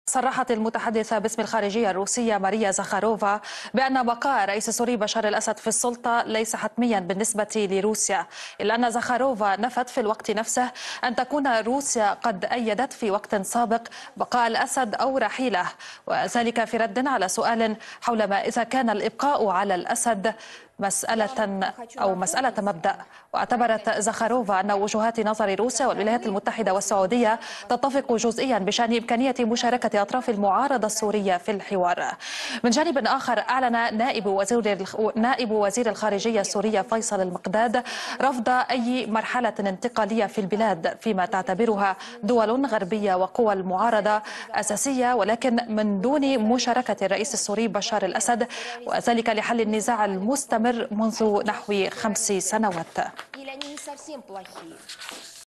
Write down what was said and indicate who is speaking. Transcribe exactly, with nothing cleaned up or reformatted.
Speaker 1: صرحت المتحدثة باسم الخارجية الروسية ماريا زخاروفا بأن بقاء الرئيس السوري بشار الأسد في السلطة ليس حتميا بالنسبة لروسيا، إلا أن زخاروفا نفت في الوقت نفسه أن تكون روسيا قد أيدت في وقت سابق بقاء الأسد أو رحيله، وذلك في رد على سؤال حول ما إذا كان الإبقاء على الأسد مسألة أو مسألة مبدأ. واعتبرت زخاروفا أن وجهات نظر روسيا والولايات المتحدة والسعودية تتفق جزئيا بشأن إمكانية مشاركة أطراف المعارضة السورية في الحوار. من جانب آخر، أعلن نائب وزير نائب وزير الخارجية السورية فيصل المقداد رفض أي مرحلة انتقالية في البلاد، فيما تعتبرها دول غربية وقوى المعارضة أساسية، ولكن من دون مشاركة الرئيس السوري بشار الأسد، وذلك لحل النزاع المستمر منذ نحو خمس سنوات.